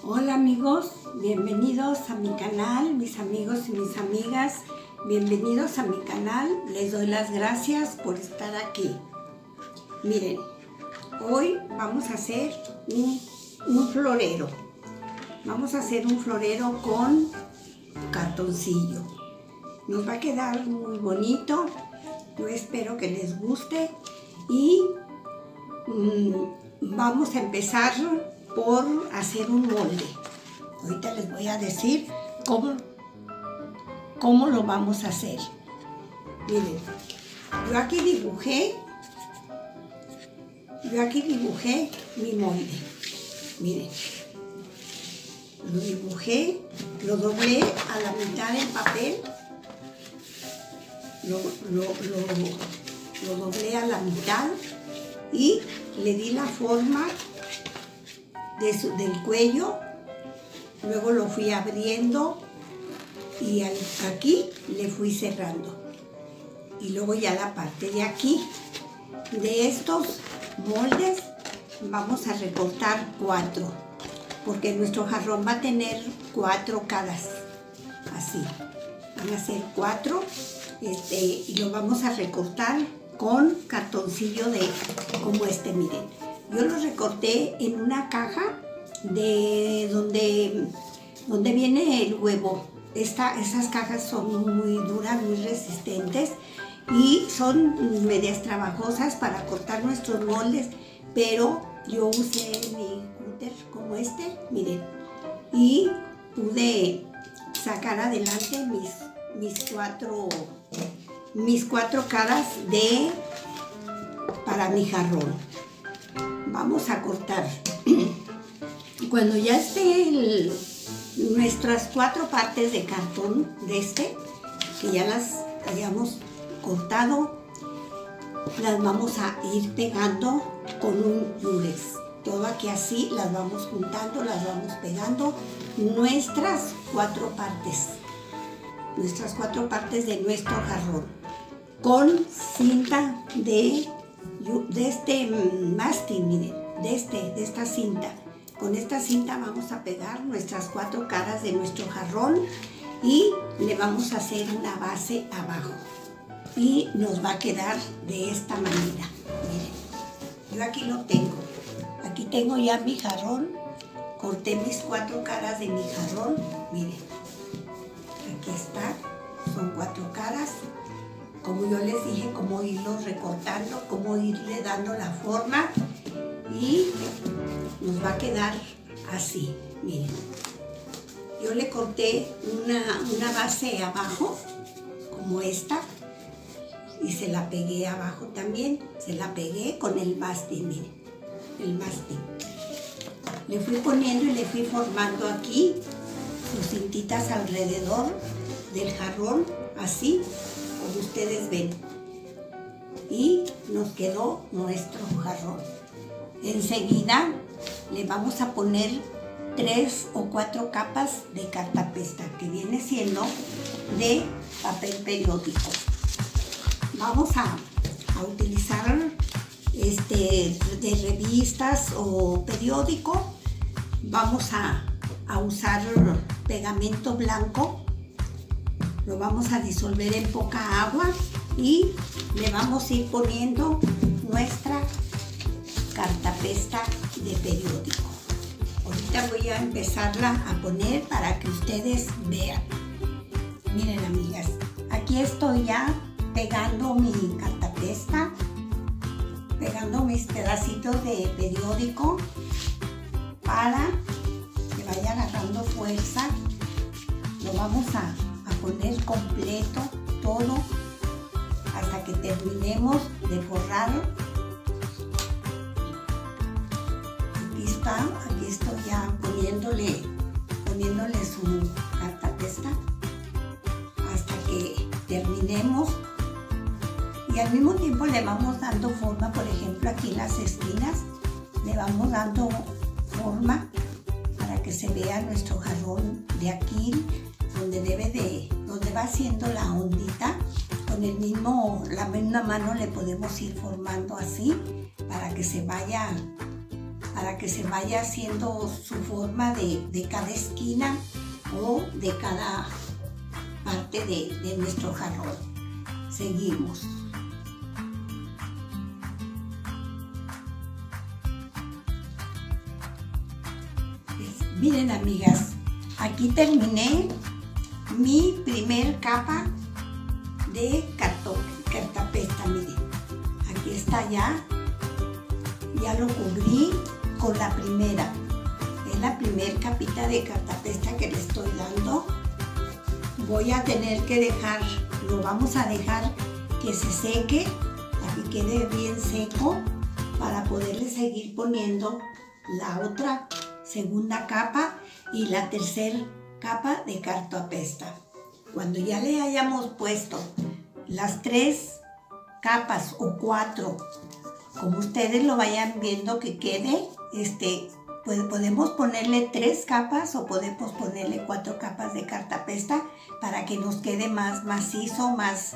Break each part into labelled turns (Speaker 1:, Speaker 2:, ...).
Speaker 1: Hola amigos, bienvenidos a mi canal, mis amigos y mis amigas, bienvenidos a mi canal. Les doy las gracias por estar aquí. Miren, hoy vamos a hacer un florero. Vamos a hacer un florero con cartoncillo. Nos va a quedar muy bonito. Yo espero que les guste y vamos a empezar por hacer un molde. Ahorita les voy a decir cómo lo vamos a hacer. Miren, yo aquí dibujé mi molde. Miren, lo dibujé, lo doblé a la mitad del papel, lo doblé a la mitad y le di la forma del cuello, luego lo fui abriendo y aquí le fui cerrando, y luego ya la parte de aquí. De estos moldes vamos a recortar 4, porque nuestro jarrón va a tener 4 caras, así, van a ser 4, y lo vamos a recortar con cartoncillo como este, miren. Yo lo recorté en una caja de donde viene el huevo. Esas cajas son muy duras, muy resistentes y son medias trabajosas para cortar nuestros moldes, pero yo usé mi cúter como este, miren, y pude sacar adelante mis cuatro caras para mi jarrón. Vamos a cortar. Cuando ya esté nuestras 4 partes de cartón que ya las hayamos cortado, las vamos a ir pegando con un lurex. Todo aquí así, las vamos juntando, las vamos pegando. Nuestras 4 partes de nuestro jarrón, con cinta de este masking, miren, de esta cinta. Con esta cinta vamos a pegar nuestras 4 caras de nuestro jarrón y le vamos a hacer una base abajo y nos va a quedar de esta manera. Miren, yo aquí lo tengo. Aquí tengo ya mi jarrón. Corté mis 4 caras de mi jarrón. Miren, aquí está, son 4 caras. Como yo les dije, cómo irlo recortando, cómo irle dando la forma, y nos va a quedar así. Miren, yo le corté una base abajo, como esta, y se la pegué abajo también. Se la pegué con el masking, miren, el masking. Le fui poniendo y le fui formando aquí sus cintitas alrededor del jarrón, así como ustedes ven, y nos quedó nuestro jarrón. Enseguida le vamos a poner 3 o 4 capas de cartapesta, que viene siendo de papel periódico. Vamos a utilizar de revistas o periódico. Vamos a usar pegamento blanco. Lo vamos a disolver en poca agua y le vamos a ir poniendo nuestra cartapesta de periódico. Ahorita voy a empezarla a poner para que ustedes vean. Miren, amigas, aquí estoy ya pegando mi cartapesta, pegando mis pedacitos de periódico para que vaya agarrando fuerza. Lo vamos a poner completo todo hasta que terminemos de forrar. Aquí estoy ya poniéndole su cartapesta hasta que terminemos, y al mismo tiempo le vamos dando forma. Por ejemplo, aquí en las esquinas le vamos dando forma para que se vea nuestro jarrón de aquí, donde va haciendo la ondita. Con la misma mano le podemos ir formando así para que se vaya para que se vaya haciendo su forma de cada esquina o de cada parte de nuestro jarrón. Seguimos. Miren, amigas, aquí terminé mi primer capa de cartapesta. Miren, aquí está ya lo cubrí con la primera. Es la primer capita de cartapesta que le estoy dando. Voy a tener que dejar, lo vamos a dejar que se seque, a que quede bien seco, para poderle seguir poniendo la otra segunda capa y la tercera capa de cartapesta. Cuando ya le hayamos puesto las 3 capas o 4, como ustedes lo vayan viendo que quede, pues podemos ponerle 3 capas o podemos ponerle 4 capas de cartapesta para que nos quede más macizo, más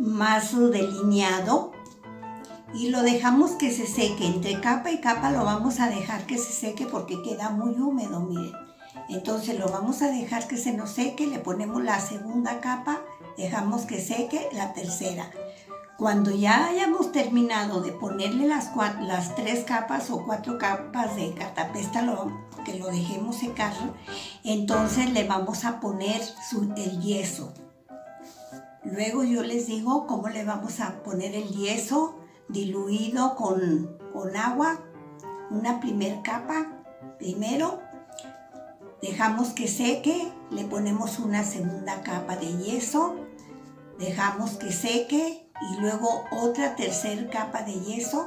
Speaker 1: delineado. Y lo dejamos que se seque. Entre capa y capa lo vamos a dejar que se seque porque queda muy húmedo, miren. Entonces lo vamos a dejar que se nos seque, le ponemos la segunda capa, dejamos que seque la tercera. Cuando ya hayamos terminado de ponerle las 3 capas o 4 capas de cartapesta, que lo dejemos secar, entonces le vamos a poner el yeso. Luego yo les digo cómo le vamos a poner el yeso diluido con agua. Una primer capa, primero dejamos que seque, le ponemos una segunda capa de yeso, dejamos que seque y luego otra tercera capa de yeso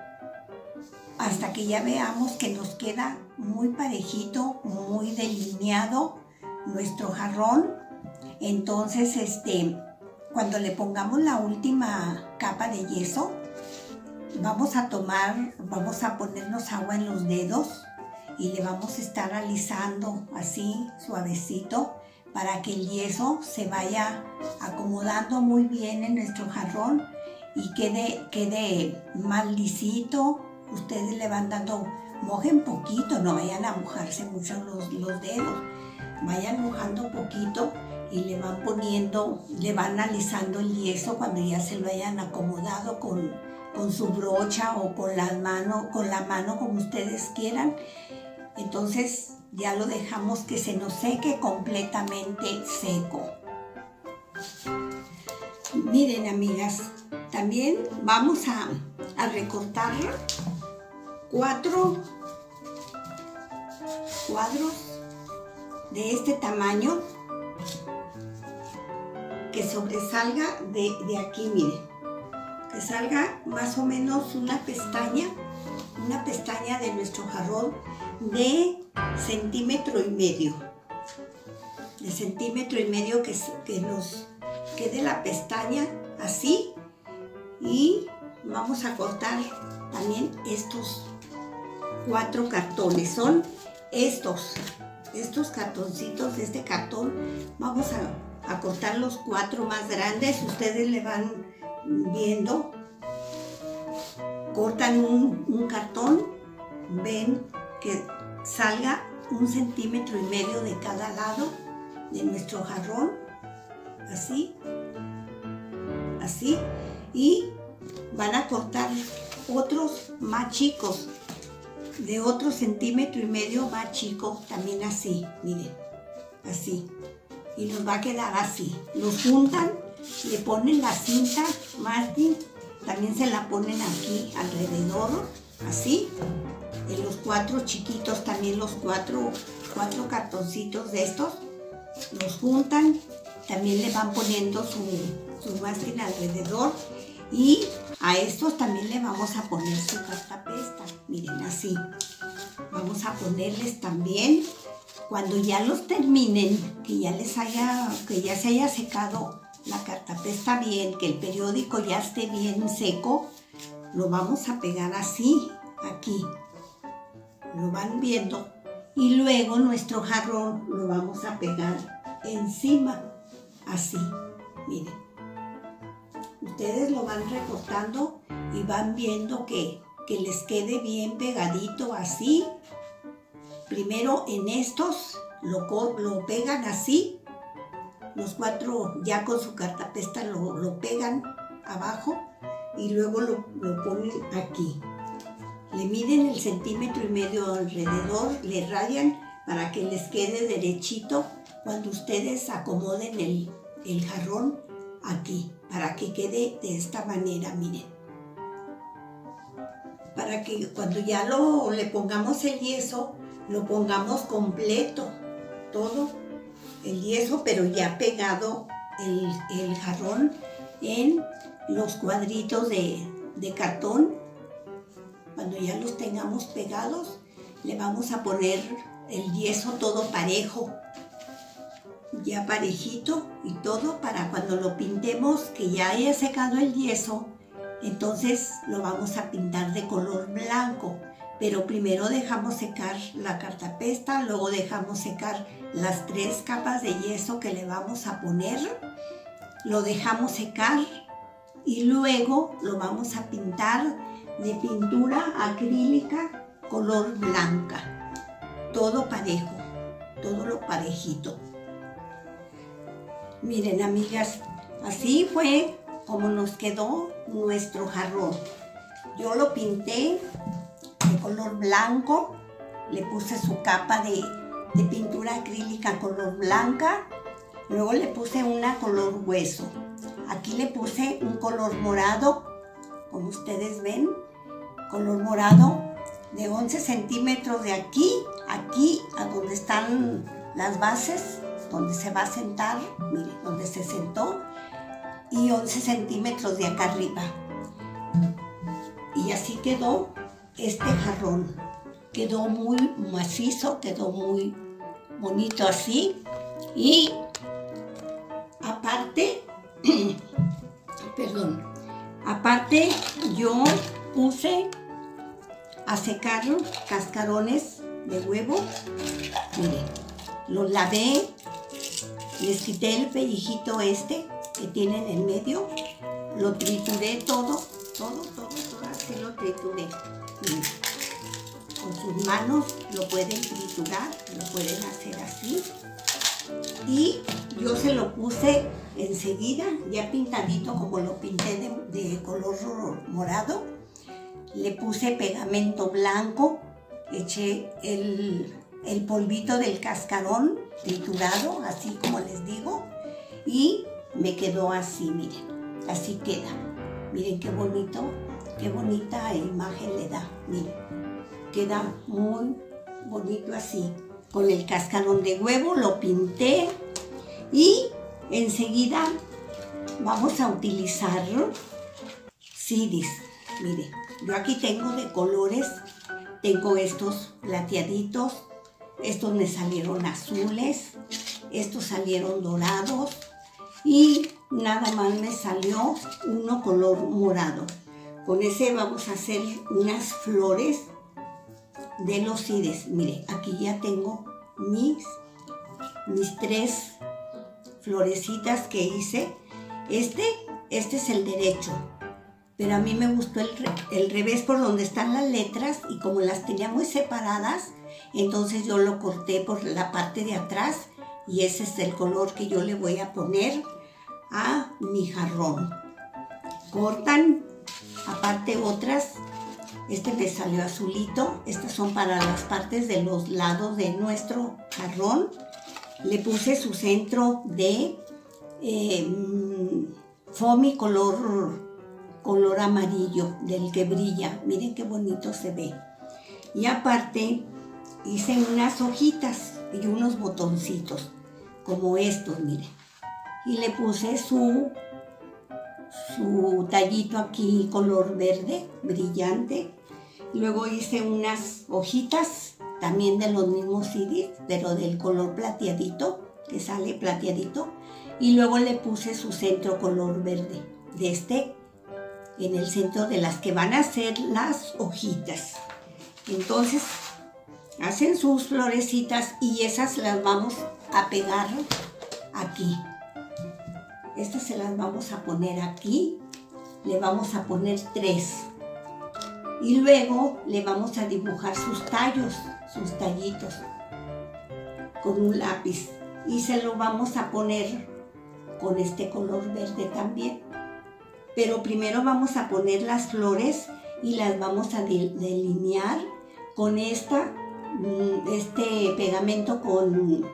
Speaker 1: hasta que ya veamos que nos queda muy parejito, muy delineado nuestro jarrón. Entonces cuando le pongamos la última capa de yeso, vamos a ponernos agua en los dedos y le vamos a estar alisando así suavecito para que el yeso se vaya acomodando muy bien en nuestro jarrón y quede más lisito. Ustedes le van dando, mojen poquito, no vayan a mojarse mucho los dedos, vayan mojando poquito y le van poniendo, le van alisando el yeso cuando ya se lo hayan acomodado con su brocha o con la mano como ustedes quieran. Entonces ya lo dejamos que se nos seque completamente seco. Miren, amigas, también vamos a recortar 4 cuadros de este tamaño que sobresalga de aquí, miren, que salga más o menos una pestaña de nuestro jarrón de 1,5 centímetros, que nos quede la pestaña así. Y vamos a cortar también estos 4 cartones, son estos cartoncitos de este cartón. Vamos a cortar los 4 más grandes, ustedes le van viendo. Cortan un cartón, ven que salga 1,5 centímetros de cada lado de nuestro jarrón, así, y van a cortar otros más chicos, de otro 1,5 centímetros más chico, también así, miren, así, y nos va a quedar así. Los juntan, le ponen la cinta masking, también se la ponen aquí alrededor, así. En los 4 chiquitos también, los 4 cartoncitos de estos, los juntan, también le van poniendo su masking alrededor. Y a estos también le vamos a poner su cartapesta, miren, así. Vamos a ponerles también, cuando ya los terminen, que ya se haya secado la cartapesta bien, que el periódico ya esté bien seco, lo vamos a pegar así, aquí. Lo van viendo. Y luego nuestro jarrón lo vamos a pegar encima, así, miren. Ustedes lo van recortando y van viendo que que les quede bien pegadito así. Primero en estos lo pegan así, los 4 ya con su cartapesta lo pegan abajo y luego lo ponen aquí. Le miden el 1,5 centímetros alrededor, le rayan para que les quede derechito cuando ustedes acomoden el jarrón aquí, para que quede de esta manera, miren. Para que cuando ya le pongamos el yeso, lo pongamos completo, todo el yeso, pero ya pegado el jarrón en los cuadritos de cartón. Cuando ya los tengamos pegados, le vamos a poner el yeso todo parejo, ya parejito y todo, para cuando lo pintemos, que ya haya secado el yeso, entonces lo vamos a pintar de color blanco. Pero primero dejamos secar la cartapesta, luego dejamos secar las 3 capas de yeso que le vamos a poner, lo dejamos secar y luego lo vamos a pintar de pintura acrílica color blanca, todo parejo, todo lo parejito. Miren, amigas, así fue como nos quedó nuestro jarrón. Yo lo pinté de color blanco, le puse su capa de pintura acrílica color blanca, luego le puse una color hueso. Aquí le puse un color morado, como ustedes ven, color morado de 11 centímetros de aquí a donde están las bases, donde se va a sentar, miren, donde se sentó, y 11 centímetros de acá arriba. Y así quedó este jarrón. Quedó muy macizo, quedó muy bonito así. Y aparte, perdón, aparte yo puse a secar cascarones de huevo. Miren, los lavé, les quité el pellejito este que tiene en el medio, lo trituré todo, así lo trituré. Miren, con sus manos lo pueden triturar, lo pueden hacer así. Y yo se lo puse enseguida, ya pintadito como lo pinté de color morado. Le puse pegamento blanco, eché el polvito del cascarón triturado, así como les digo, y me quedó así, miren, así queda. Miren qué bonito, qué bonita imagen le da, miren, queda muy bonito así. Con el cascarón de huevo lo pinté y enseguida vamos a utilizar CDs. Miren, yo aquí tengo de colores, tengo estos plateaditos, estos me salieron azules, estos salieron dorados y nada más me salió uno color morado. Con ese vamos a hacer unas flores de los CDs. Mire, aquí ya tengo mis 3 florecitas que hice. Este es el derecho, pero a mí me gustó el revés por donde están las letras, y como las tenía muy separadas, entonces yo lo corté por la parte de atrás, y ese es el color que yo le voy a poner a mi jarrón. Cortan aparte otras. Este me salió azulito. Estas son para las partes de los lados de nuestro jarrón. Le puse su centro de foamy color amarillo, del que brilla. Miren qué bonito se ve. Y aparte hice unas hojitas y unos botoncitos como estos, miren. Y le puse su tallito aquí color verde brillante. Luego hice unas hojitas también de los mismos CDs, pero del color plateadito, que sale plateadito. Y luego le puse su centro color verde, de en el centro de las que van a ser las hojitas. Entonces hacen sus florecitas y esas las vamos a pegar aquí. Estas se las vamos a poner aquí, le vamos a poner 3. Y luego le vamos a dibujar sus tallos, sus tallitos, con un lápiz. Y se lo vamos a poner con este color verde también. Pero primero vamos a poner las flores y las vamos a delinear con este pegamento con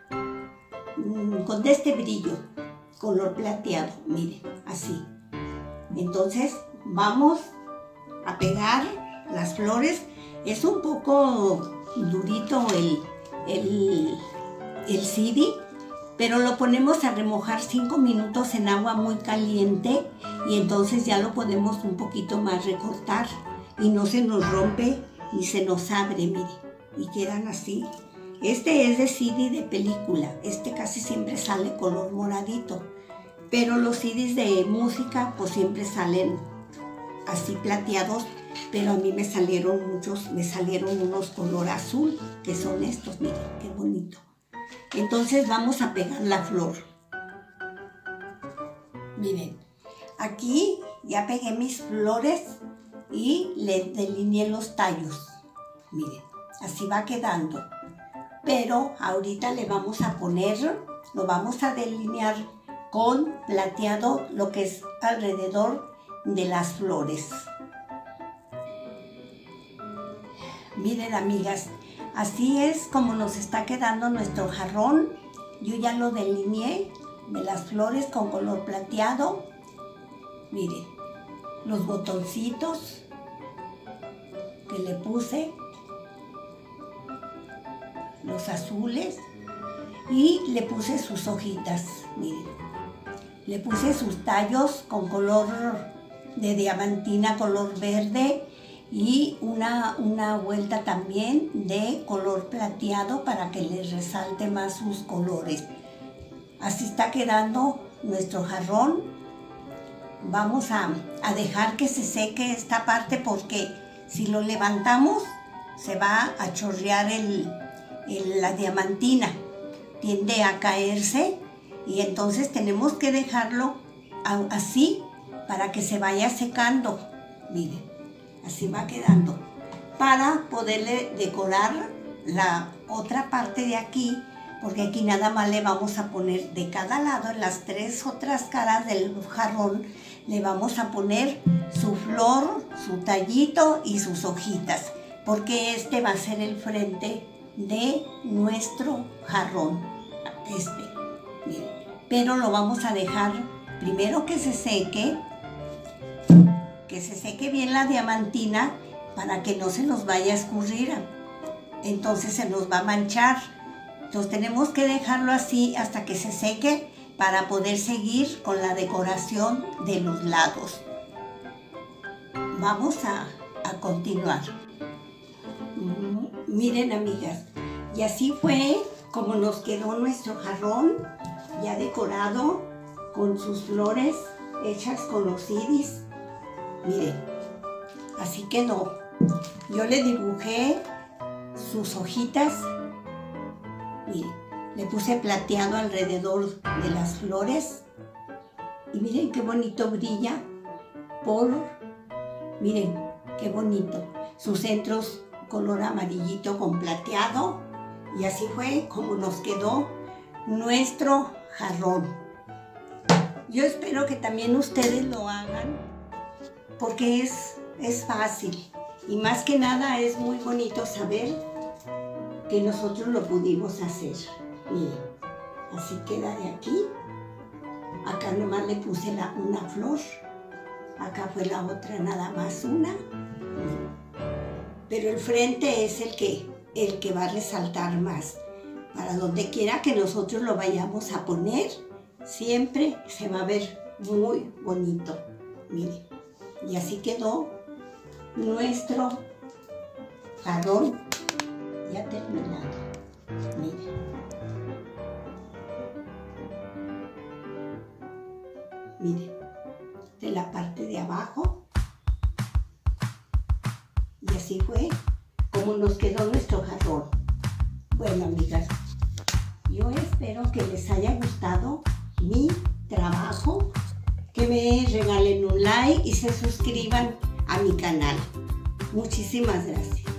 Speaker 1: este brillo, color plateado, miren, así. Entonces vamos a pegar las flores. Es un poco durito el CD, pero lo ponemos a remojar 5 minutos en agua muy caliente y entonces ya lo podemos un poquito más recortar y no se nos rompe ni se nos abre, mire, y quedan así. Este es de CD de película, este casi siempre sale color moradito, pero los CDs de música pues siempre salen así plateados, pero a mí me salieron unos color azul, que son estos, miren, qué bonito. Entonces vamos a pegar la flor. Miren, aquí ya pegué mis flores y le delineé los tallos. Miren, así va quedando. Pero ahorita le vamos a poner, lo vamos a delinear con plateado, lo que es alrededor de las flores. Miren, amigas, así es como nos está quedando nuestro jarrón. Yo ya lo delineé de las flores con color plateado. Miren, los botoncitos que le puse, los azules, y le puse sus hojitas, miren. Le puse sus tallos con color de diamantina, color verde, y una vuelta también de color plateado para que les resalte más sus colores. Así está quedando nuestro jarrón. Vamos a dejar que se seque esta parte porque si lo levantamos se va a chorrear la diamantina, tiende a caerse, y entonces tenemos que dejarlo así para que se vaya secando. Miren, así va quedando, para poderle decorar la otra parte de aquí, porque aquí nada más le vamos a poner de cada lado, en las 3 otras caras del jarrón, le vamos a poner su flor, su tallito y sus hojitas, porque este va a ser el frente de nuestro jarrón, miren. Pero lo vamos a dejar primero que se seque bien la diamantina, para que no se nos vaya a escurrir, entonces se nos va a manchar. Entonces tenemos que dejarlo así hasta que se seque para poder seguir con la decoración de los lados. Vamos a continuar. Miren, amigas, y así fue como nos quedó nuestro jarrón, ya decorado con sus flores hechas con los iris. Miren, así quedó. Yo le dibujé sus hojitas. Miren, le puse plateado alrededor de las flores. Y miren qué bonito brilla miren qué bonito. Sus centros color amarillito con plateado. Y así fue como nos quedó nuestro jarrón. Yo espero que también ustedes lo hagan, porque es fácil. Y más que nada es muy bonito saber que nosotros lo pudimos hacer. Miren, así queda de aquí. Acá nomás le puse una flor. Acá fue la otra, nada más una. Pero el frente es el que va a resaltar más. Para donde quiera que nosotros lo vayamos a poner, siempre se va a ver muy bonito. Miren, y así quedó nuestro jarrón ya terminado. Miren. Miren, de la parte de abajo. Y así fue como nos quedó nuestro jarrón. Bueno, amigas, yo espero que les haya gustado mi trabajo, que me regalen un like y se suscriban a mi canal. Muchísimas gracias.